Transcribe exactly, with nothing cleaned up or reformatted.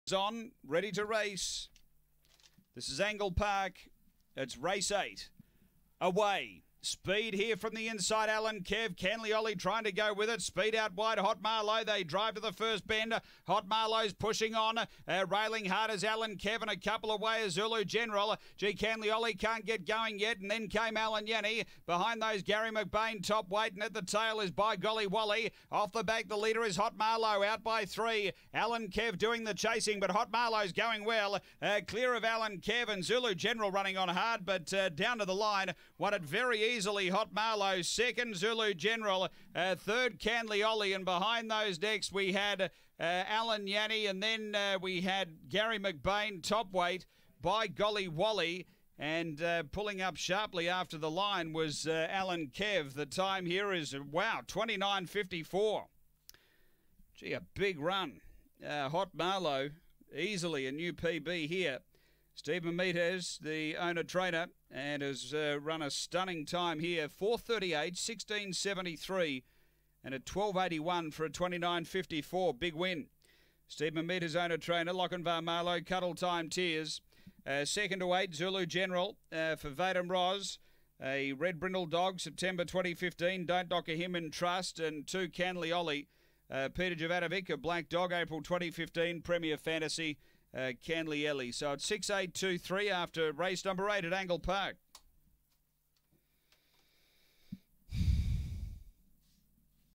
On, ready to race. This is Angle Park. It's race eight. Away. Speed here from the inside, Alan Kev. Canlioli trying to go with it. Speed out wide, Hot Marlow. They drive to the first bend. Hot Marlow's pushing on. Uh, railing hard as Alan Kev, and a couple away as Zulu General. G. Canlioli can't get going yet, and then came Alan Yanni. Behind those, Gary McBain top weight, and at the tail is By Golly Wally. Off the back, the leader is Hot Marlow, out by three. Alan Kev doing the chasing, but Hot Marlow's going well. Uh, clear of Alan Kev, and Zulu General running on hard, but uh, down to the line. Won it very easily, Hot Marlow. Second, Zulu General. Uh, third, Canlioli. And behind those next, we had uh, Alan Yanni. And then uh, we had Gary McBain, top weight, By Golly Wally. And uh, pulling up sharply after the line was uh, Alan Kev. The time here is, wow, twenty-nine fifty-four. Gee, a big run. Uh, Hot Marlow, easily a new P B here. Stephen Meathers, the owner-trainer, and has uh, run a stunning time here. four thirty-eight, sixteen seventy-three, and a twelve eighty-one for a twenty-nine fifty-four. Big win. Stephen Meathers, owner-trainer. Lochinvar Marlow, Cuddle Time Tears. Uh, second to eight, Zulu General uh, for Vadim Roz. A Red Brindle Dog, September twenty fifteen. Don't Docker Him in Trust. And two, Canlioli. Uh, Peter Jovanovic, a Black Dog, April twenty fifteen. Premier Fantasy. Uh, Canlioli. So it's six eight two three after race number eight at Angle Park.